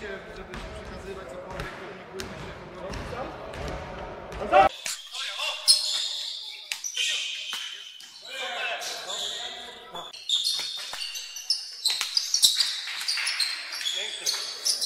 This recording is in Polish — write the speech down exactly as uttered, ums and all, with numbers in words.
oczywiście, żeby się przekazywać cokolwiek, to nie bójmy się kogo. Pięknie.